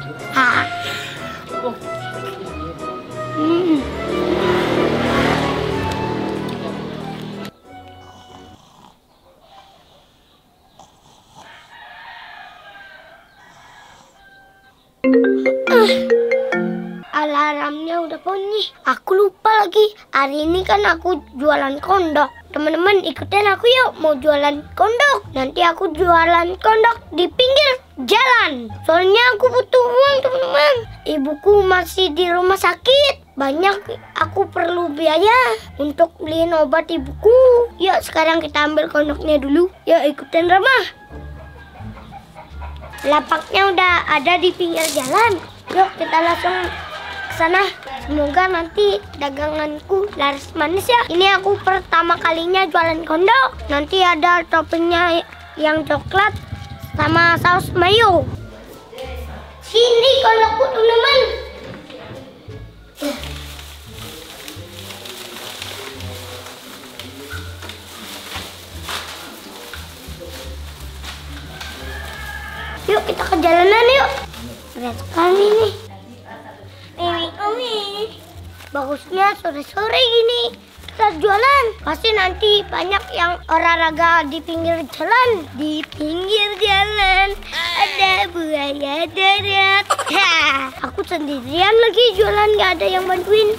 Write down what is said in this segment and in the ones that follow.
Ah. Hmm. Alarmnya udah bunyi. Aku lupa lagi. Hari ini kan aku jualan kondok. Teman-teman ikutin aku yuk. Mau jualan kondok. Nanti aku jualan kondok di pinggir jalan. Soalnya aku butuh uang teman-teman. Ibuku masih di rumah sakit. Banyak aku perlu biaya untuk beliin obat ibuku. Yuk sekarang kita ambil kondoknya dulu. Yuk ikutin Rama. Lapaknya udah ada di pinggir jalan. Yuk kita langsung ke sana. Semoga nanti daganganku laris manis ya. Ini aku pertama kalinya jualan kondok. Nanti ada toppingnya yang coklat sama saus mayo. Sini kondokku teman-teman. Yuk kita ke jalanan yuk. Berat sekali nih. Bagusnya sore-sore gini kita jualan. Pasti nanti banyak yang olahraga di pinggir jalan. Di pinggir jalan ada buaya darat. Aku sendirian lagi jualan, gak ada yang bantuin.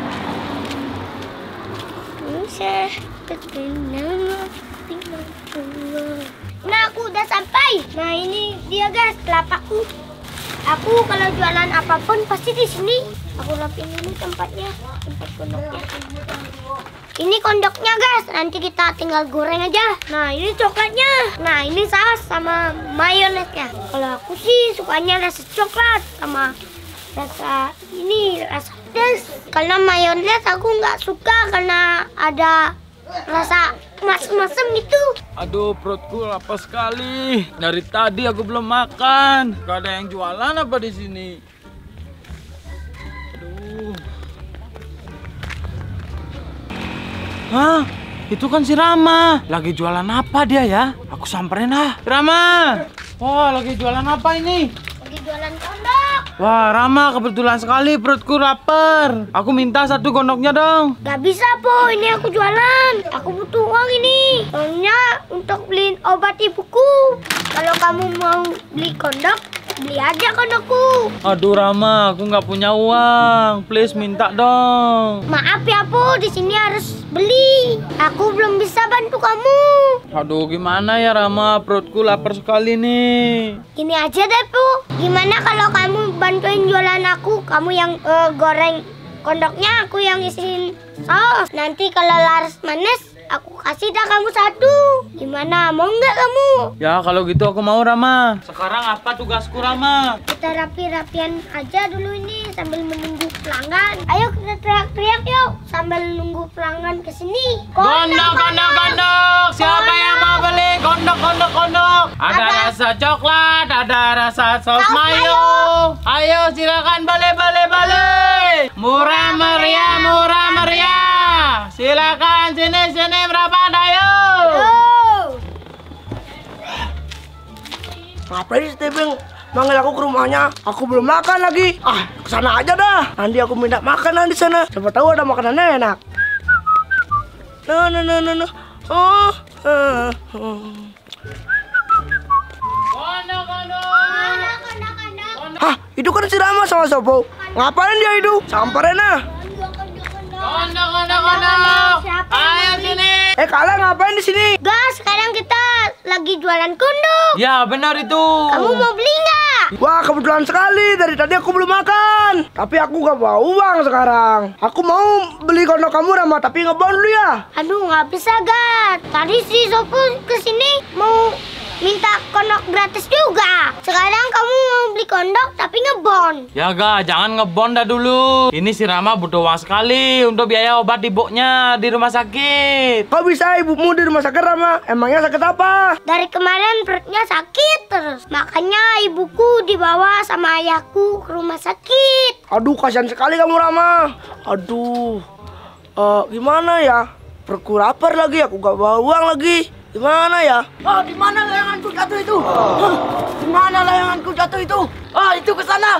Nah aku udah sampai. Nah ini dia guys telapakku. Aku kalau jualan apapun pasti di sini. Aku rapin ini tempatnya, tempat kondoknya. Ini kondoknya guys, nanti kita tinggal goreng aja. Nah ini coklatnya. Nah ini saus sama mayonesnya. Kalau aku sih sukanya rasa coklat sama rasa ini rasa pedas. Kalau mayones aku nggak suka karena ada rasa masam-masam gitu. Aduh, perutku lapar sekali. Dari tadi aku belum makan. Gak ada yang jualan apa di sini? Aduh. Hah? Itu kan si Rama. Lagi jualan apa dia ya? Aku samperin ah. Rama. Wah, lagi jualan apa ini? Lagi jualan kondok. Wah, Rama, kebetulan sekali perutku lapar. Aku minta satu kondoknya dong. Gak bisa, Po. Ini aku jualan. Aku butuh uang ini. Soalnya untuk beliin obat ibuku. Kalau kamu mau beli kondok, beli aja kondokku. Aduh, Rama, aku nggak punya uang. Please minta dong. Maaf ya, Po. Di sini harus beli. Aku belum bisa bantu kamu. Aduh, gimana ya, Rama? Perutku lapar sekali nih. Ini aja deh, Po. Gimana kalau kamu bantuin jualan aku? Kamu yang goreng kondoknya, aku yang isiin saus. Nanti kalau laris manis, aku kasih dah kamu satu. Gimana? Mau nggak kamu? Ya, kalau gitu aku mau, Rama. Sekarang apa tugasku, Rama? Kita rapi-rapian aja dulu ini sambil menunggu pelanggan. Ayo kita teriak-teriak yuk sambil nunggu pelanggan kesini. Kondok, kondok, kondok. Siapa yang mau beli kondok, kondok, kondok? Ada rasa coklat, ada rasa saus mayo. Ayo silakan balik. Murah meriah, murah meriah. Silakan sini berapa ayo. Ngapain sih Tebing manggil aku ke rumahnya? Aku belum makan lagi. Kesana aja dah. Nanti aku minta makanan di sana. Siapa tahu ada makanan enak. No. Oh. Hah, itu kan si Rama sama Sopo. Ngapain dia itu? Samperin ah. Kondok. Ayo sini. Kalian ngapain di sini? Gas, sekarang kita lagi jualan kondok. Ya, benar itu. Kamu mau beli nggak? Wah, kebetulan sekali. Dari tadi aku belum makan. Tapi aku gak bawa uang sekarang. Aku mau beli kondok kamu, Rama, tapi ngebon dulu ya. Aduh, nggak bisa, Gat. Tadi si Sopo kesini mau minta kondok gratis juga. Sekarang kamu mau beli kondok tapi ngebon. Ya Ga, jangan ngebon dah dulu. Ini si Rama butuh uang sekali untuk biaya obat ibunya di rumah sakit. Kok bisa ibumu di rumah sakit, Rama? Emangnya sakit apa? Dari kemarin perutnya sakit terus. Makanya ibuku dibawa sama ayahku ke rumah sakit. Aduh, kasihan sekali kamu, Rama. Aduh, gimana ya? Perutku lapar lagi, aku gak bawa uang lagi. Gimana ya? Di mana layanganku jatuh itu? Di mana layanganku jatuh? satu itu. Itu ke sana.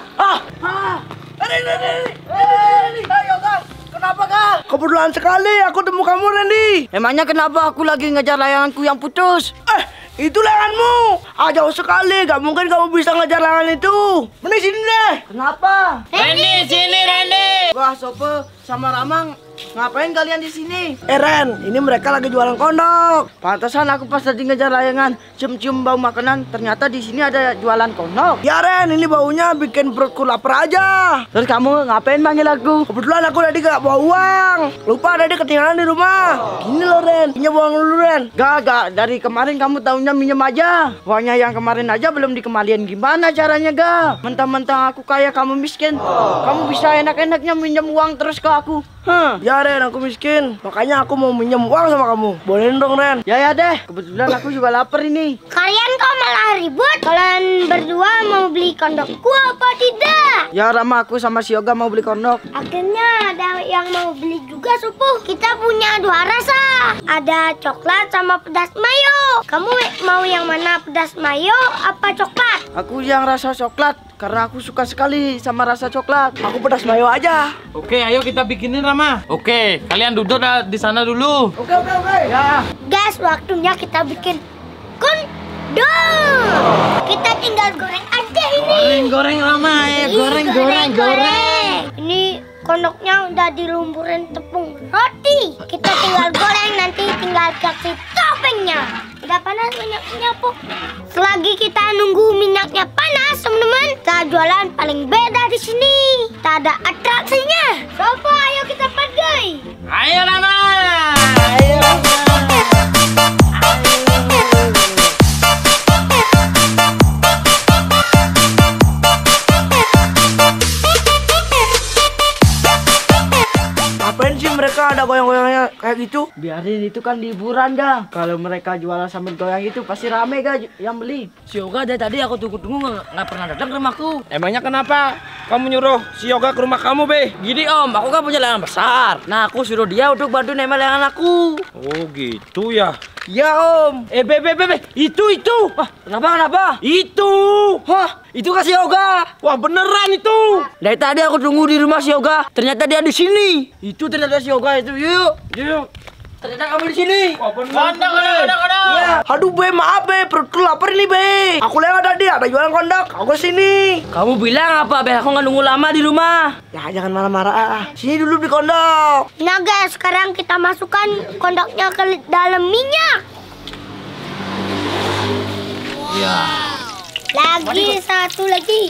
Ayo Kang. Kenapa Kang? Kebetulan sekali aku temu kamu Randy. Emangnya kenapa aku lagi ngejar layanganku yang putus? Itu layanganmu. Jauh sekali, gak mungkin kamu bisa ngejar layangan itu. Mending sini deh. Kenapa? Randy, sini Randy. Wah, Sopo sama Ramang, ngapain kalian di sini? Ren, ini mereka lagi jualan kondok. Pantesan aku pas tadi ngejar layangan, cium-cium bau makanan, ternyata di sini ada jualan kondok. Ya Ren, ini baunya bikin perutku lapar aja. Terus kamu ngapain manggil aku? Kebetulan aku tadi gak bawa uang. Lupa tadi ketinggalan di rumah. Gini loh Ren, pinjam uang dulu Ren. Gak, dari kemarin kamu tahunya minjem aja. Uangnya yang kemarin aja belum dikembaliin. Gimana caranya Ga? Mentang-mentang aku kaya kamu miskin. Kamu bisa enak-enaknya minjem uang terus ke aku. Ya Ren, aku miskin. Makanya aku mau minjem uang sama kamu. Boleh dong Ren? Ya deh, kebetulan aku juga lapar ini. Kalian kok malah ribut? Kalian berdua mau beli kondokku apa tidak? Ya Rama, aku sama si Yoga mau beli kondok. Akhirnya ada yang mau beli juga Supuh. Kita punya dua rasa. Ada coklat sama pedas mayo. Kamu mau yang mana, pedas mayo apa coklat? Aku yang rasa coklat, karena aku suka sekali sama rasa coklat. Aku pedas mayo aja. Oke, ayo kita bikinin Rama. Oke, kalian duduk di sana dulu. Oke. Ya. Guys, waktunya kita bikin kondok. Kita tinggal goreng aja ini. Goreng Rama, ya Ih, goreng. Ini kondoknya udah dilumpurin tepung roti. Kita tinggal goreng, nanti tinggal kasih toppingnya. Udah panas minyaknya, Po. Selagi kita nunggu minyaknya panas, teman-teman, kita jualan paling beda di sini. Tak ada atraksinya. Sopo, ayo kita pakai. Ayo Rama. Ngapain sih mereka ada goyang-goyangnya kayak gitu? Biarin, itu kan liburan Ga. Kalau mereka jualan sambil goyang itu pasti rame Ga yang beli. Si Yoga dari tadi aku tunggu-tunggu nggak pernah datang ke rumahku. Emangnya kenapa kamu nyuruh si Yoga ke rumah kamu, Be? Gini Om, aku kan punya layangan besar. Nah aku suruh dia untuk bantu nempel layangan aku. Oh gitu ya. Ya Om. Be, itu. Wah kenapa? Itu. Wah itu kan si Yoga. Wah beneran itu. Dari tadi aku tunggu di rumah si Yoga. Ternyata dia di sini. Itu ternyata si Yoga itu. Yuk. Ternyata kamu di sini. Wah beneran. Kondok. Aduh Be, maaf Be, perutku lapar ini Be. Aku lewat tadi ada jualan kondok, aku sini. Kamu bilang apa Be? Aku nggak nunggu lama di rumah. Ya jangan marah-marah. Sini dulu di kondok. Nah guys, sekarang kita masukkan kondoknya ke dalam minyak. Ya. Lagi satu lagi.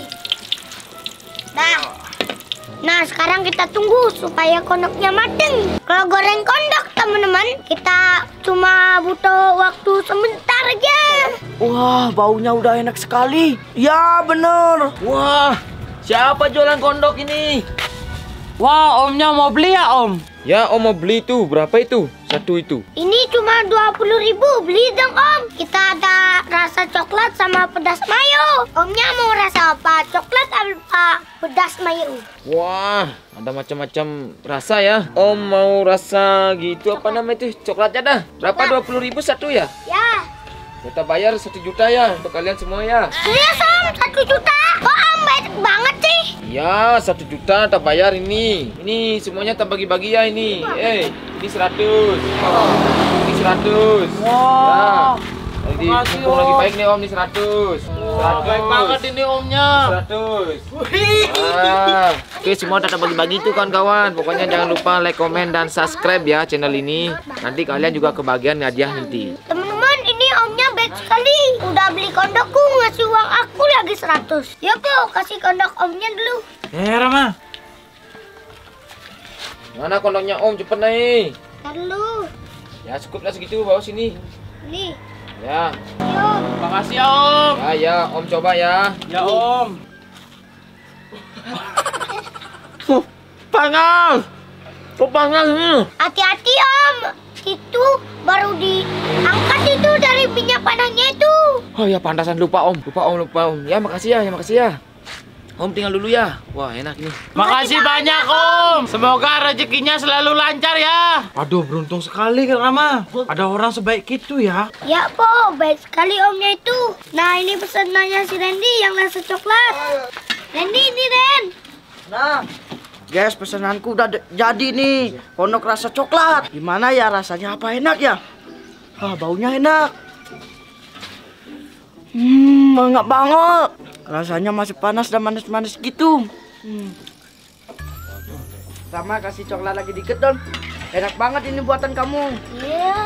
Nah, sekarang kita tunggu supaya kondoknya mateng. Kalau goreng kondok, teman-teman, kita cuma butuh waktu sebentar aja. Wah, baunya udah enak sekali. Ya bener. Wah siapa jualan kondok ini? Wah, Omnya mau beli ya Om? Ya, Om mau beli tuh. Berapa itu? Satu itu. Ini cuma 20.000, beli dong Om. Kita ada rasa coklat sama pedas mayo. Omnya mau rasa apa? Coklat apa pedas mayo? Wah, ada macam-macam rasa ya. Om mau rasa gitu apa namanya itu? Coklatnya dah. Berapa? 20.000 satu ya? Ya. Kita bayar 1 juta ya untuk kalian semua ya. Serius Om, 1 juta? Kok Om baik banget sih? Ya, 1 juta tak bayar ini. Ini semuanya tak bagi-bagi ya ini. Ini 100. Ini 100. Wah. Jadi Makasih, mumpung lagi Om. baik nih Om, ini 100. Baik banget ini Omnya. 100. Oke, semua tetap bagi-bagi tuh kawan-kawan. Pokoknya jangan lupa like, comment, dan subscribe ya channel ini. Nanti kalian juga kebagian hadiah nanti. Teman-teman, ini Omnya baik sekali. Udah beli kondokku, ngasih uang aku lagi 100. Ya Po, kasih kondok Omnya dulu. Rama. Mana kondoknya Om? Cepet nih. Ntar dulu. Ya cukuplah segitu, bawa sini. Nih, Ya. yuk. Makasih ya Om. Ya, Om coba ya. Ya Om. Panas. Kok panas ini? Hati-hati Om. Itu baru diangkat itu dari minyak panasnya itu. Oh ya, pantasan lupa Om. Lupa Om. Ya makasih ya, Om tinggal dulu ya. Wah, enak nih. Makasih banyak Om. Semoga rezekinya selalu lancar ya. Aduh, beruntung sekali Rama. Ada orang sebaik itu ya. Ya po, baik sekali omnya itu. Nah ini pesanannya si Randy yang rasa coklat. Randy ini Ren. Nah, guys, pesananku udah jadi nih. Kondok rasa coklat. Gimana ya rasanya? Apa enak ya? Baunya enak. Enak banget. Rasanya masih panas dan manis-manis gitu. Sama kasih coklat lagi dikit dong. Enak banget ini buatan kamu. Iya.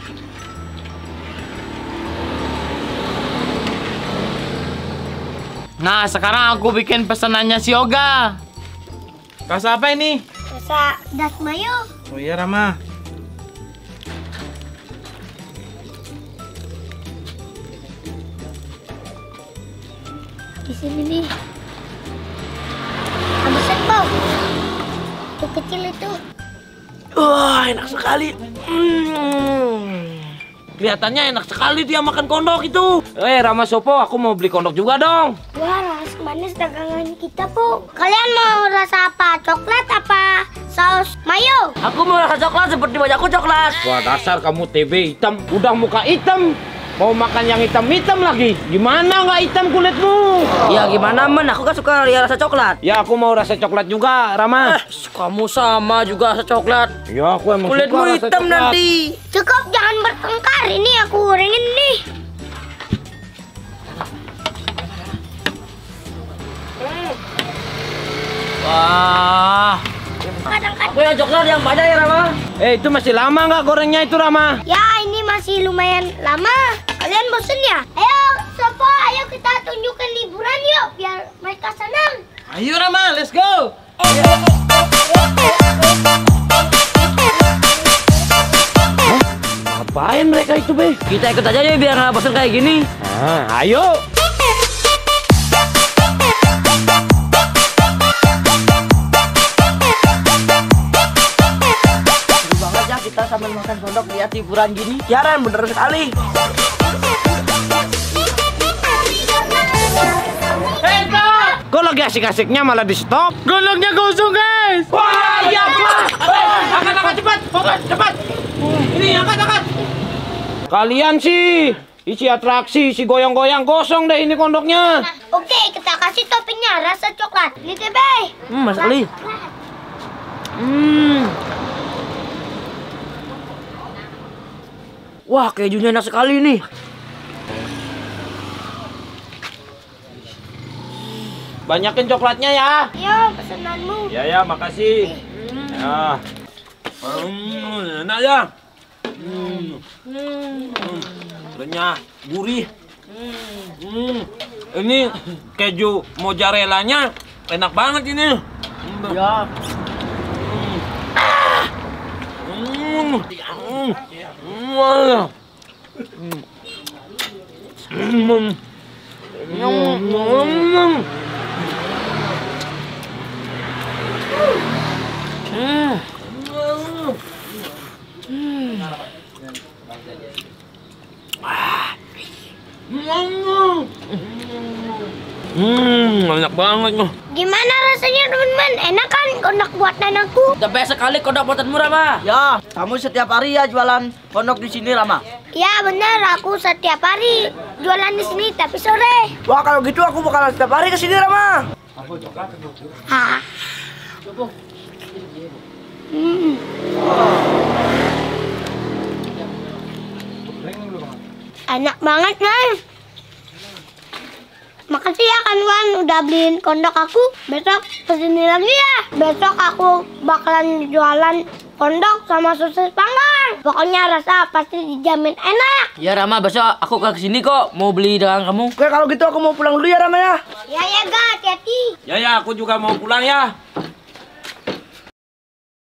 Nah, sekarang aku bikin pesanannya si Yoga. Rasa apa ini? Rasa das mayo. Oh iya Rama. Di sini nih. Habisan bau. Itu kecil itu. Wah, enak sekali. Kelihatannya enak sekali dia makan kondok itu. Rama Sopo, aku mau beli kondok juga dong. Wah, rasa manis dagangan kita po. Kalian mau rasa apa? Coklat apa saus mayo? Aku mau rasa coklat seperti wajahku coklat. Wah, dasar kamu TB hitam. Udah muka hitam. Mau makan yang hitam-hitam lagi. Gimana nggak hitam kulitmu? Ya gimana men, aku kan suka rasa coklat. Ya aku mau rasa coklat juga, Rama. Kamu sama juga rasa coklat. Ya aku emang Kulitmu suka rasa hitam coklat. nanti. Cukup, jangan bertengkar. Ini aku gorengin nih. Wah. Aku yang coklat yang banyak ya, Rama. Itu masih lama nggak gorengnya itu, Rama? Ya, ini masih lumayan lama. Kalian bosen ya? Ayo, Sopo, ayo kita tunjukkan liburan yuk, biar mereka senang. Ayo Rama, let's go. Ngapain mereka itu, Be? Kita ikut aja deh biar nggak bosan kayak gini. Ayo. Seru banget ya kita sambil makan kondok lihat hiburan gini. Ya Ren, bener sekali. Kok lagi asik-asiknya malah di stop? Golongnya kosong guys. Wah, iya, angkat cepat, cepat. Ini angkat. Kalian sih isi atraksi, isi goyang-goyang kosong deh ini kondoknya. Oke, kita kasih toppingnya rasa coklat. Ini Tebe. Mas Ali. Wah, kejunya enak sekali nih. Banyakin coklatnya ya. Yo, pesananmu. Ya, makasih. Ya. Enak ya. Renyah, gurih. Ini keju mozzarella-nya enak banget ini. Ya. Enak banget loh. Gimana rasanya teman-teman? Enak kan kondok buatan aku? The best sekali kondok buatanmu, Rama. Ya, kamu setiap hari ya jualan kondok di sini, Rama. Ya benar, aku setiap hari jualan di sini tapi sore. Wah, kalau gitu aku bakalan setiap hari ke sini Rama. Hah. Enak banget guys. Makasih ya kawan udah beliin kondok aku. Besok kesini lagi ya. Besok aku bakalan jualan kondok sama sosis panggang. Pokoknya rasa pasti dijamin enak. Ya Rama, besok aku ke sini kok mau beli dagang kamu. Oke, kalau gitu aku mau pulang dulu ya Rama ya. Ya Ga, hati-hati. Ya, aku juga mau pulang ya.